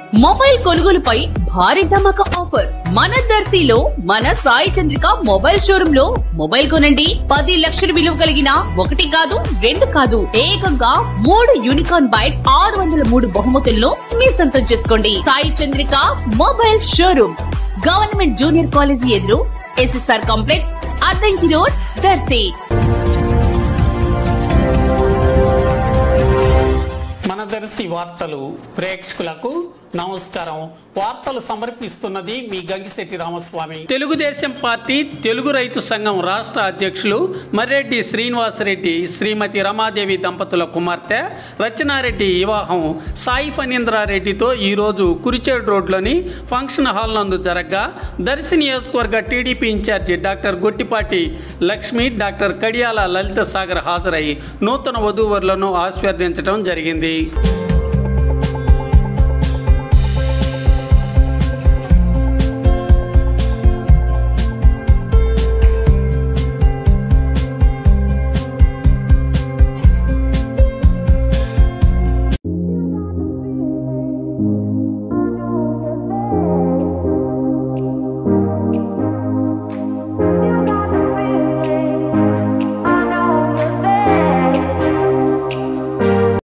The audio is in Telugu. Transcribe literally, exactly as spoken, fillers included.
మొబైల్ కొనుగోలుపై భారీ ధమాకా ఆఫర్ మన దర్శిలో మన సాయి చంద్రిక మొబైల్ షోరూమ్ లో మొబైల్ కొనండి పది లక్షల విలువ కలిగిన ఒకటి కాదు రెండు కాదు ఏకంగా మూడు యూనికార్న్ బైక్స్ ఆరు వందల మూడు బహుమతులను మీ సొంతం చేసుకోండి. Sai Chandrika mobile showroom government junior college ఎదురు SSR complex Addanki road Darsi. మన దర్శి వార్తలు ప్రేక్షకులకు నమస్కారం. వార్తలు సమర్పిస్తున్నది మీ గంగిశెట్టి రామస్వామి. తెలుగుదేశం పార్టీ తెలుగు రైతు సంఘం రాష్ట్ర అధ్యక్షులు మర్రెడ్డి శ్రీనివాసరెడ్డి శ్రీమతి రమాదేవి దంపతుల కుమార్తె రచనారెడ్డి వివాహం సాయి ఫణీంద్రారెడ్డితో ఈరోజు కురిచేడు రోడ్లోని ఫంక్షన్ హాల్ నందు జరగ్గా దర్శి నియోజకవర్గ TDP incharge doctor Gottipati Lakshmi, doctor Kadiyala Lalitha Sagar హాజరై నూతన వధూవరులను ఆశీర్వదించడం జరిగింది.